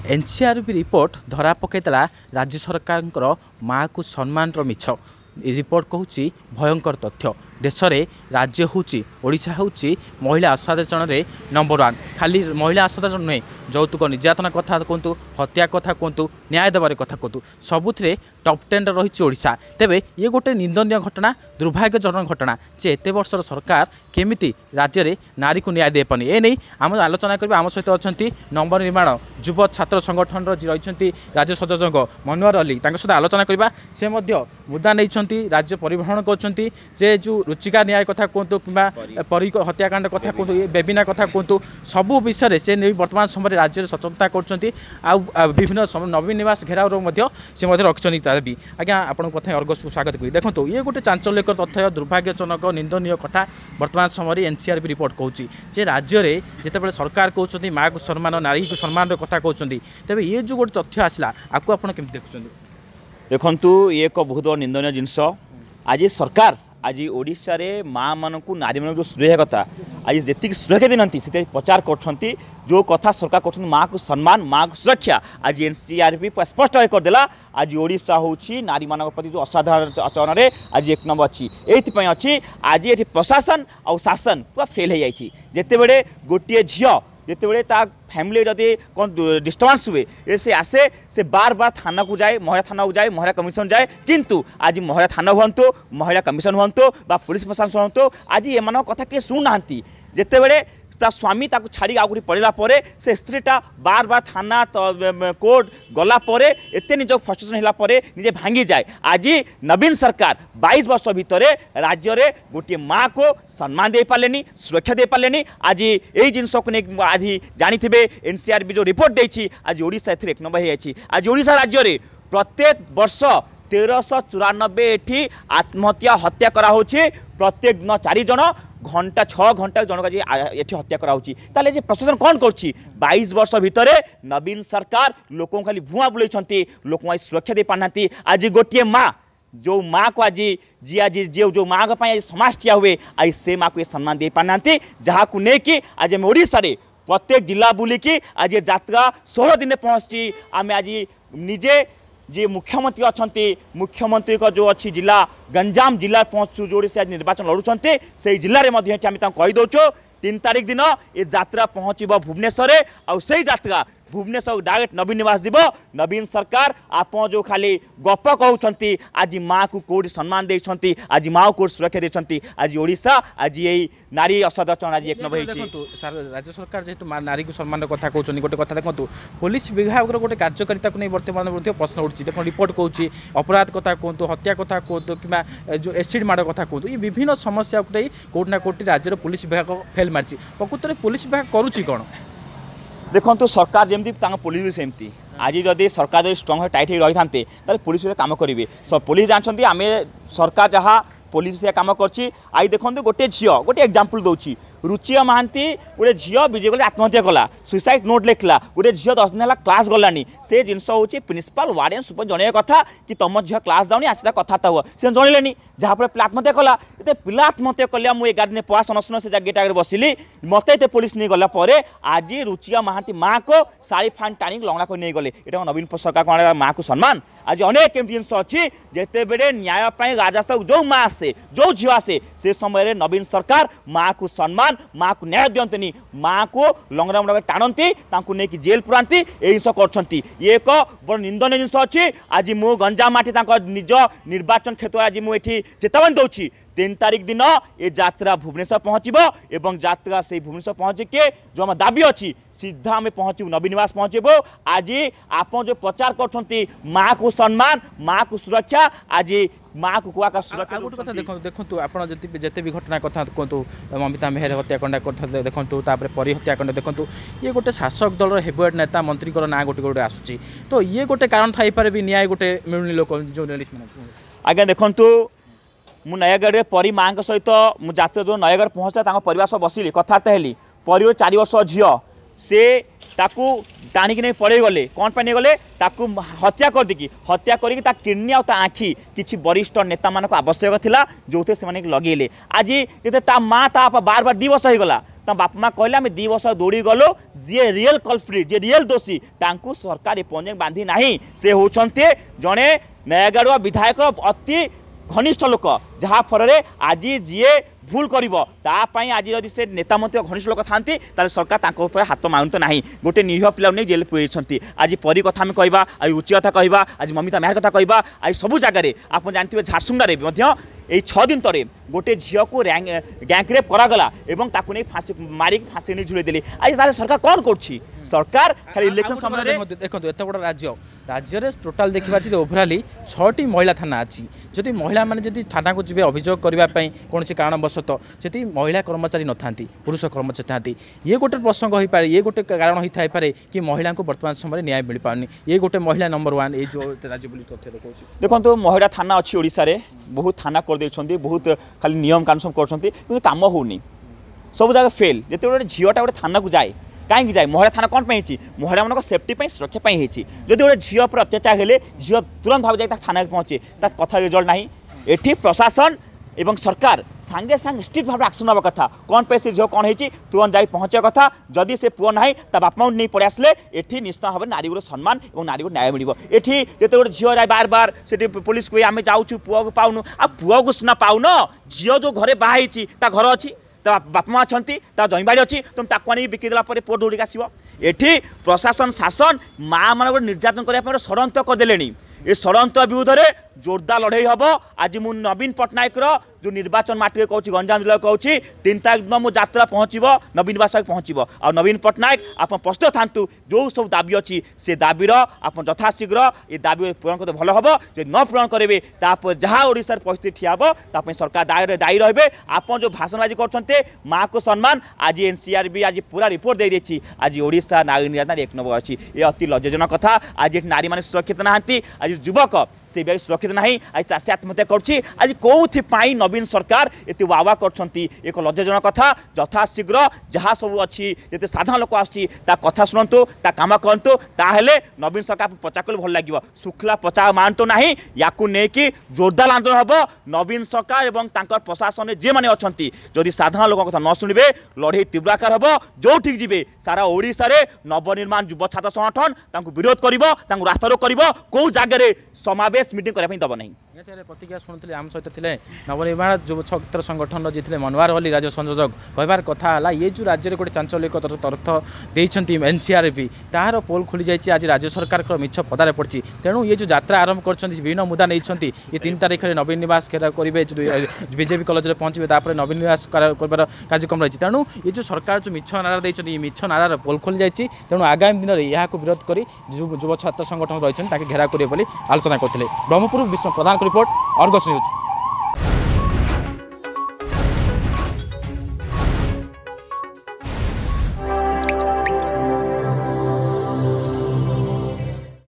NCRB report धरा पकईला राज्य सरकार माँ को सम्मान मिछ रिपोर्ट कहूँ भयंकर तथ्य देश में राज्य होशा हूँ महिला असाधारण नंबर 1 खाली महिला असाधारण नुहे यौतुक निर्यातना कथा कहतु हत्या कथा कहतु न्याय देवार कथा कहतु सबुथे टॉप 10 रही ओडिशा तेबे ये गोटे निंदनीय घटना दुर्भाग्यजनक घटना जे एत वर्षर सरकार केमिति राज्य में नारी को न्याय दे पानी ए नहीं आम आलोचना करबा आम सहित अच्छा नंबर निर्माण युव छात्र संगठन रही राज्य संयोजक मनोहर अली सहित आलोचना करबा से मुद्दा नहीं राज्य परिभ्रमण कर जो रुचिका न्याय कथा कहतु कि परी हत्याकांड कथा कहतु ये बेबिना कथा कहतु सबू विषय से नहीं वर्तमान समय राज्य सचेतनता कर विभिन्न नवीन निवास घेराव से रखी दाबी आज्ञा आपको प्रथम अर्गस को स्वागत करी देखो ये गोटे चांचल्यकर तथ्य दुर्भाग्यजनक निंदनीय कथा वर्तमान समय एनसीआरबी रिपोर्ट कहूँ राज्य में जितेबाला सरकार कहते माँ को सम्मान नारी को सम्मान कथा कहते तेज ये जो गोटे तथ्य आसला आपको आप देखुं देखु ये एक बहुत बड़ा निंदनीय जिनस आज सरकार आज ओडिशा रे माँ मान को नारी मान जो सुरक्षा कथा आज जी सुरक्षा देना से प्रचार कर जो कथा सरकार कर माँ को सम्मान माँ को सुरक्षा आज एनसीआरबी स्पष्ट करदेला आज ओडिशा हूँ नारी मान प्रति जो असाधारण आचरण में आज 1 नंबर अच्छी ये अच्छी आज ये प्रशासन और शासन पूरा फेल हो जाए जितेबले गोटे झील जितेबले फैमिली जदि कौन डिस्टर्बांस हुए से आसे से बार बार थाना को जाए महिला थाना को जाए महिला कमिशन जाए किंतु आज महिला थाना हूँ महिला कमिशन हूँ पुलिस प्रशासन हूँ आज एम कथा किए शुणुना जितेबले ता स्वामी ताको छाड़ी आगुरी पड़ेला परे से स्त्रीटा बार बार थाना कोर्ट गला परे एते निज फ्रस्ट्रेशन होला परे निजे भांगी जाए आज नवीन सरकार 22 वर्ष भितर राज्य रे गोटे माँ को सम्मान दे पालेनी सुरक्षा दे पालेनी आज यही जिनस को नहीं आज जानी एनसीआरबी जो रिपोर्ट देछि आज ओडिशा एथरे 1 नंबर हो आज ओडिशा राज्य रे प्रत्येक वर्ष 1394 एठी आत्महत्या हत्या करा होछि प्रत्येक दिन 4 जन घंटा 6 घंटा जनक आज ये हत्या कराऊँगी ताले प्रशासन कौन कर22 वर्ष भितर नवीन सरकार लोक खाली भुआ बुलाई लोक सुरक्षा दे पाना आज गोटे माँ जो माँ को आज जो माँ को समाज ठिया हुए आज से माँ को सम्मान दे पाना जहाँ को लेकिन आज आम ओडिशा रे प्रत्येक जिला बुलिकी आज ये यात्रा 16 दिन पहुँची आम आज निजे जी मुख्यमंत्री अच्छा मुख्यमंत्री का जो अच्छी जिला गंजाम जिला पहुँचु जोड़ी से आज निर्वाचन लड़ुंट से जिले में कहीदे 3 तारिख दिन ये यात्रा पहुँचब भुवनेश्वर और से यात्रा भुवनेश्वर डायरेक्ट नवीन निवास जीव नवीन सरकार आप जो खाली गप कहते आज माँ को कौटी सम्मान देती आज माँ को सुरक्षा देती आज ओडिशा आज यही नारी असाधारण आज 1 नंबर राज्य सरकार जेहेतु नारी को सम्मान कथा कहते गोटे कथा देखो पुलिस विभाग गोटे कार्यकारिता को नहीं बर्तमान प्रश्न उठी देख रिपोर्ट कहूँ अपराध कथा कहतु हत्या कथा कहतु कि जो एसिड माड़ कथा कहतु ये विभिन्न समस्या कौटना कौटी राज्य पुलिस विभाग फेल मार्च प्रकृत में पुलिस विभाग करुच्ची कौन देखो सरकार जमी पुलिस भी सेमती आज जदि सरकार स्ट्रंग टाइट रही था पुलिस कम करेंगे पुलिस जानते आम सरकार जहाँ पुलिस से कम कर आई देखो गोटे झील गोटे एग्जांपल दूसरी रुचिया महांती गोटे झील विजय गले आत्महत्या कला सुसाइड नोट लिखला गोटे झील 10 दिन है क्लास गलानी से जिनस हूँ प्रिंसिपाल वार्डन सुपर जन कथा कि तुम झील क्लास जाऊनी आसा कथा हुआ से जनले जहाँफल पिला आत्महत्या कला ये पिला आत्महत्या कले मुझे 11 दिन पढ़ा सनसन से गेट आगे बसिली मत ये पुलिस नहीं गला आज रुचिया महांती माँ को साड़ी फान टाणी लंगड़ा को नहीं गले ये नवीन सरकार कौन माँ को सम्मान आज अनेक जिनस अच्छी जितेबले न्याय राजस्थ जो माँ आसे जो झील आसे से समय नवीन सरकार माँ को सम्मान माँ को न्याय दियंतनी माँ को लंगड़ा मुंडा टाणती नहीं जेल पुराती ये जिन कर एक बड़ निंदनीय जिनस अच्छी आज मु गंजाम माटी निज निर्वाचन क्षेत्र आज मुझे चेतावनी दूसरी 3 तारिख दिन ये यात्रा भुवनेश्वर पहुँचब एवं यात्रा से भुवनेश्वर पहुँचिके जो आम दाबी अच्छी सीधा आम पहुँचू नवीन निवास पहुँचबू आज आप जो प्रचार कर माँ को सम्मान माँ को सुरक्षा आज माँ को कुआ का सुरक्षा गोटे कथा देखो आप जिते भी घटना कथा कहतु ममिता मेहर हत्याकांड कर देखूँ परी हत्याकांड देखूँ ये गोटे शासक दल हेवीवेट नेता मंत्री ना गोटे गोटे आसूँ तो ये गोटे कारण थाईपे भी न्याय गोटे मिलूनी लोक जर्नलिस्ट आज्ञा देखूँ मु नयगढ़ परी माँ सहित मु जाते जो नयगढ़ पहुँचला परिवार सब बसिली कथबार्ता हेली परी 4 वर्ष झील से ताकू टाणिक नहीं पड़े गले कौन पे नहीं गले ताकू हत्या कर देकी हत्या करके ता किडनी और आँखि किसी वरिष्ठ नेता मान आवश्यक था जो थे लगेले आज ये ता माँ ता बार बार 2 वर्ष हो गला तो बाप माँ कहले आम 2 वर्ष दौड़ी गलो जी रियल कल्प्रिट जी रियल दोषी तांकू सरकार एपर्यंत बांधी नहीं से होते जड़े नयागढ़ विधायक अति घनिष्ठ लोक जहाँ फल आज जी भूल करपाई आज जदि से नेता मंत्री घनिष्ठ लोक था सरकार हाथ मारत ना गोटे निरीह पिला नहीं जेल पुराई आज परी कथा आम कह आज रुचि कथा कह आज ममिता मेहर कथा कह आज सबू जगह आप जानते झारसुगुड़ा यही 6 दिन तरे गोटे झील को गैंगरेप करागला एवं ताकू नहीं फांसी मारिक फांसी नहीं झुलैदेले आज सरकार कौन कर सरकार खाली इलेक्शन समय देखो एत बड़ राज्य राज्य में टोटाल देखा ओभराली 6टी महिला थाना अच्छी जदि महिला मैंने थाना को जी अभियोग करने कौन कारणवशत जी महिला कर्मचारी न था पुरुष कर्मचारी था ये गोटे प्रसंग हो पाए ये गोटे कारण होता है कि महिला को वर्तमान समय न्याय मिल पारनी ये गोटे महिला नंबर 1 ये जो राज्य तथ्य देखा देखो महिला थाना अच्छी ओडिशा रे बहुत थाना कर देछन्ती बहुत खाली नियम कानून सब कर काम होनी सब जगह फेल जिते गोटे झीलटा गोटे थाना को जाए कहीं जाए महिला थाना कौन पर महिला मान सेफ्टी सुरक्षा होती जब गोटे झील पर अत्याचार हेले झील तुरंत भाव जाए थाना पहुँचे कथा रिजल्ट ना एठी प्रशासन एवं सरकार सांगे सांगे स्ट्रिक्ट भाव एक्शन नवा कथा कौन पे से झील कौन होती तुरंत जाई पहुँचा कथा जदि से पुआ ना बापा नहीं पड़े आसले एठी निश्चित भाव नारी को सम्मान और नारी को न्याय मिल एठी जिते गोटे झील जाए बार बार से पुलिस को आम जाऊँ पुआ को पाऊनु आ पुआ को सुना पाऊन झील जो घरे बाहर घर अच्छी बापा माँ अच्छा जमीबाड़ी अच्छी तुम ताक नहीं बिकिदेला पुआ दौड़िक आसो एठी प्रशासन शासन माँ मान निर्यातन करने षड्यंत्र करदे ये षड्यंत्र विरुद्ध में जोरदार लड़ाई हम आज मु नवीन पट्टनायक जो निर्वाचन माटी कहूँ गंजाम जिला कहूँ 3 तारीख दिन मो यात्रा पहुँचब नवीन निवास पहुँचब आ नवीन पट्टनायक आप प्रस्तुत था जो सब दाबी अच्छी से दाबीर आप यथाशीघ्र ये दाबी पूरण करते भल हम जो न पूरण करेंगे जहाँ ओडिशार परिस्थिति ठिया हम सरकार दायी रहे आप जो भाषणबाजी करते माँ को सम्मान आज NCRB आज पूरा रिपोर्ट दे देछि आज ओडिशा नारी निर्यातन 1 नंबर अच्छी ये अति लज्जाजनक कथा आज नारी मैंने सुरक्षित नहांती आज युवक से भी सुरक्षित ना आज चाषी आत्महत्या कर कौन नवीन सरकार ये वावा कर एक लज्जाजनक कथा यथाशीघ्र जहाँ सब अच्छी जिते साधारण लोक आसा शुणु काम करूँ ताहले नवीन सरकार प्रचार कले भल लगे शुक्ला प्रचार मानते ना या नहीं जोरदार आंदोलन हम नवीन सरकार और प्रशासन जे मैंने अच्छा जदि साधारण लोक कथा न शुणे लड़े तीव्र आकार हम जो ठीक जी सारा ओडिशा रे नवनिर्माण युव छात्र संगठन विरोध कर रास्ता रोक कर कौ जगह समावेश मीटिंग करने दब नहीं प्रतिक्रिया शुणुले आम सहित थे नवनिर्माण युव छात्र संगठन जी थे मनोहर अली राज्य संयोजक कहबार कथा है ये जो राज्य में गोटे चांचल्यक तथ्य देते NCRB तार पोल खोली जाइए आज राज्य सरकार मिछ पदारे पड़ी तेणु ये जो यात्रा आरंभ कर विभिन्न मुद्दा नहीं ये 3 तारीख में नवीन निवास घेराव करेंगे बीजेपी कलेज में पहुंचे तापर नवीन निवास कर कार्यक्रम रही तेणु ये जो सरकार जो मिछ नारा देते मिछ नारार पोल खोली जाइए तेणु आगामी दिन में यह विरोध कर युव छात्र संगठन रही घेराव करेंगे आलोचना करते ब्रह्मपुर विश्व प्रधान रिपोर्ट अर्गस न्यूज।